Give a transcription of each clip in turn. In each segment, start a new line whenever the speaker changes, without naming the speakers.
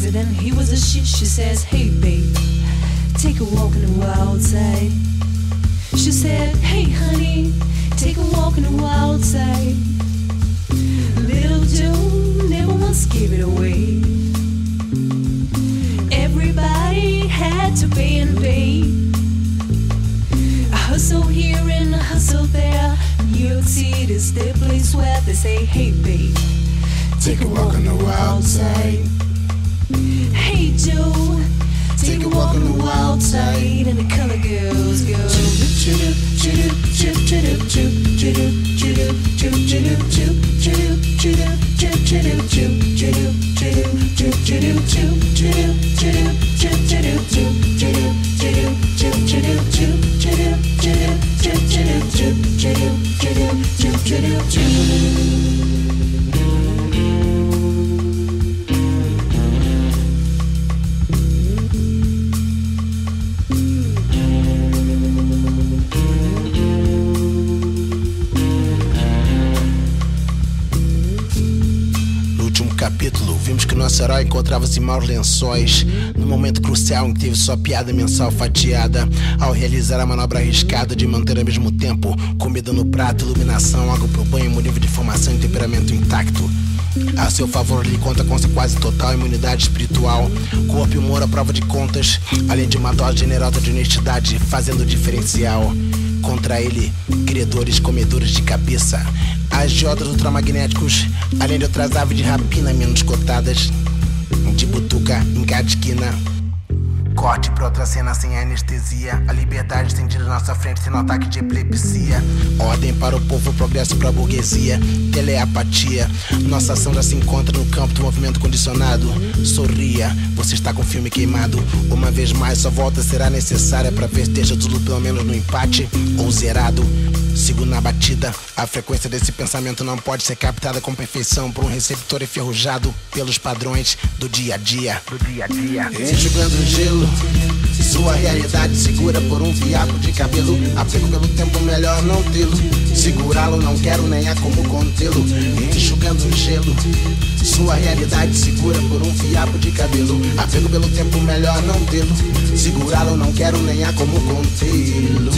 said, and he was a she says, hey babe, take a walk in the wild side. She said, hey honey, take a walk in the wild side. Little Joe never once gave it away. Everybody had to pay and pay. A hustle here and a hustle there. New York City is the place where they say, hey babe, take a walk on the wild side. Hey Joe, take a walk on the wild side. And the color girls go
capítulo, vimos que nosso herói encontrava-se em maus lençóis, no momento crucial em que teve sua piada mensal fatiada, ao realizar a manobra arriscada de manter ao mesmo tempo comida no prato, iluminação, água pro banho, um nível de formação e temperamento intacto. A seu favor ele conta com quase total imunidade espiritual, corpo e humor à prova de contas, além de uma dose generosa de honestidade, fazendo diferencial. Contra ele, credores comedores de cabeça, agiotas ultramagnéticos, além de outras aves de rapina menos cotadas, de butuca em cada esquina. Corte pra outra cena sem anestesia, a liberdade estendida na nossa frente sem ataque de epilepsia. Ordem para o povo, progresso pra burguesia, telepatia. Nossa ação já se encontra no campo do movimento condicionado. Sorria, você está com o filme queimado. Uma vez mais, sua volta será necessária pra ver se deixa tudo pelo menos no empate ou zerado. Sigo na batida, a frequência desse pensamento não pode ser captada com perfeição por um receptor enferrujado pelos padrões do dia a dia. Enxugando o gelo, sua realidade segura por um fiapo de cabelo. Apego pelo tempo, melhor não tê-lo. Segurá-lo não quero, nem há como contê-lo. Enxugando o gelo, sua realidade segura por um fiapo de cabelo. Apego pelo tempo, melhor não tê-lo. Segurá-lo não quero, nem há como contê-lo.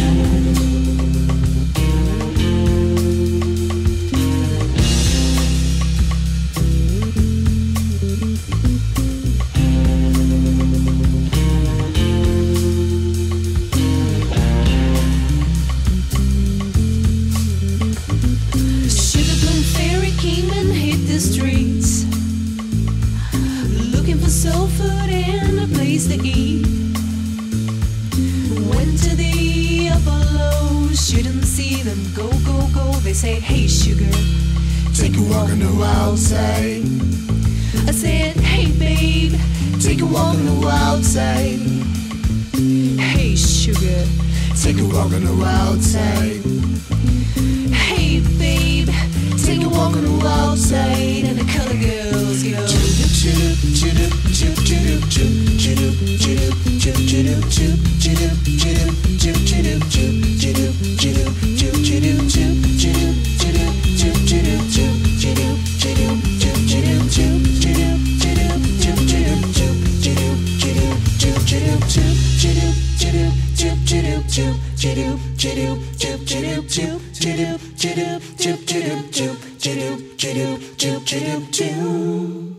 Streets, looking for soul food and a place to eat. Went to the upper lows, shouldn't see them go, go, go. They say, hey sugar, take a walk on the wild side. I said, hey babe, take a walk on the wild side. Hey sugar, take a walk on the wild side. Hey babe, take a walk on the wild side. And the color girls go choo.